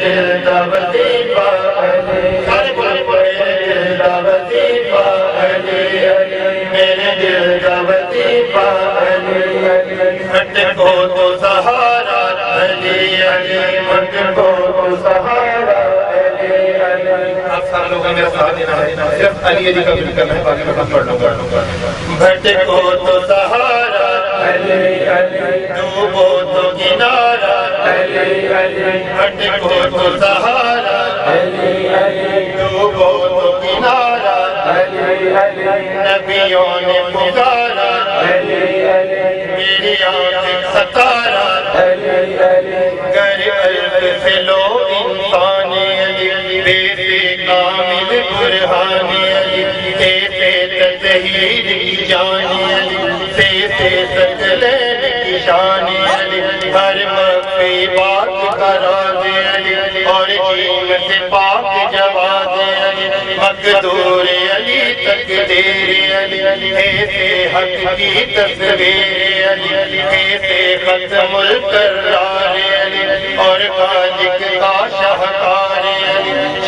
دل دا وظیفہ سارے بولے میرے دل دا وظیفہ میرے دل دا وظیفہ ہٹ کو تو سہارا علی علی ہٹ کو تو سہارا آپ سارے لوگوں نے ساتھ دینا ہے صرف علی علی کا ذکر کرنا ہے باقی میں پڑھ لوں گا بھٹ کو تو سہارا علی علی ڈوبو تو کنارا علی علی بھٹ کو تو سہارا علی علی ڈوبو تو کنارا علی علی نبیوں نے پکارا علی علی میری آنکھ ستارا علی علی گر الف سے لو انسانی علی بے سے کامل برہانی علی ایسے تطہیر کی جانی علی سے سکلین کی شانی علی ہر مخفی بات کرا دے علی اور جیم سے پاک جواد علی مقدور علی تقدیر علی ایسے حق کی تصویر علی ایسے ختم القرار علی اور خالق کا شاہکار علی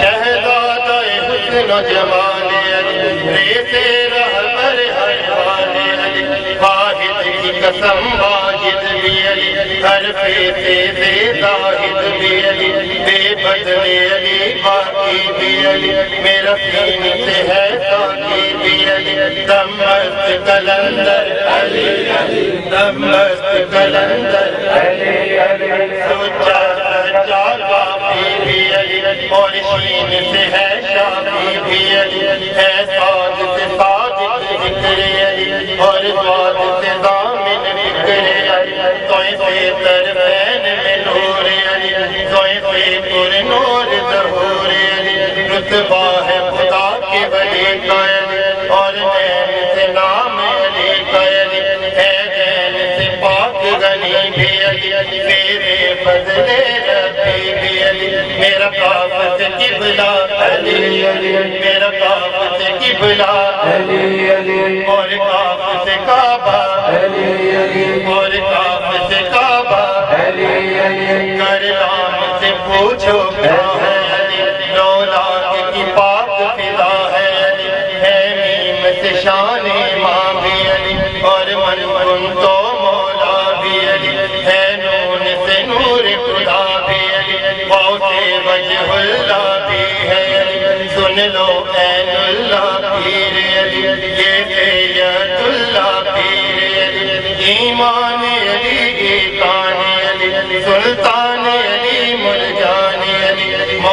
شہزادہ حسن و جمال علی ایسے رہبر ہر حال علی واحد کی قسم واحد بھی علی ہر فیصے سے زاہد بھی علی بے بدل علی باقی بھی علی میرا سین سے ہے ساقی بھی علی دم مست کلندر علی علی دم مست کلندر علی علی سچا سچا کافی بھی علی اور شین سے ہے شافی بھی علی ہے سعد سے صادق ذکر علی اور زواد سے ضامن فکر علی توئے سے طرفین میں نور علی توئے سے پر نور ظہور علی رتبہ ہے خدا کے ولی کا علی اور نین سے نام علی کا علی ہے نین سے پاک غنی بھی علی میرے فضل ربی بھی علی میرا کعبۃ قبلہ علی علی میرا کعبۃ قبلہ علی علی اور کعبۃ کعبہ علی علی اور کعبۃ کعبہ علی علی کرلام سے پوچھو کیا ہے علی 9 لاکھ کی پاک فضا ہے علی ہے میم سے شان ماں بھی علی اور من کن تو مولا بھی علی ہے نون سے نور خدا بھی علی واو سے وجہ اللہ بھی ہے علی سن لو عین اللہ پیر علی یہ سید اللہ پیر علی ایمان علی ایقان علی سلطان علی مرجان علی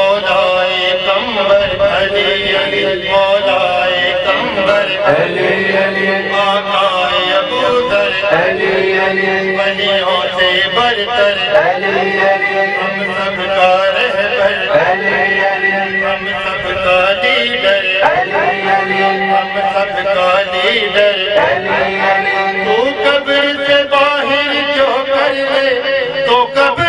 مولائے قمبر علی علی مولائے قمبر علی علی آقائے ابوذر علی علی ولیوں سے برتر علی علی ہم سب کا رہبر علی علی ہم سب کا لیڈر علی علی ہم سب کا لیڈر علی علی تو قبر سے باہر جو کر لے تو قبر